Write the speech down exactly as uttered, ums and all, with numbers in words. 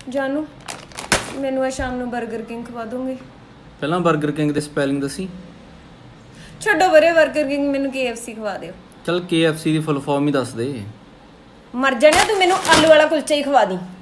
जानू मैनू आज शाम ਨੂੰ 버ਗਰ ਕਿੰਗ ਖਵਾ ਦੋਗੇ ਪਹਿਲਾਂ 버ਗਰ ਕਿੰਗ ਦੀ ਸਪੈਲਿੰਗ ਦੱਸੀ ਛੱਡੋ ਬਰੇ 버ਗਰ ਕਿੰਗ ਮੈਨੂੰ ਕੇ ਐਫ ਸੀ ਖਵਾ ਦਿਓ ਚਲ ਕੇ ਐਫ ਸੀ ਦੀ ਫੁੱਲ ਫਾਰਮ ਹੀ ਦੱਸ ਦੇ ਮਰ ਜਾਣਾ ਤੂੰ ਮੈਨੂੰ ਆਲੂ ਵਾਲਾ ਕੁਲਚਾ ਹੀ ਖਵਾ ਦੀ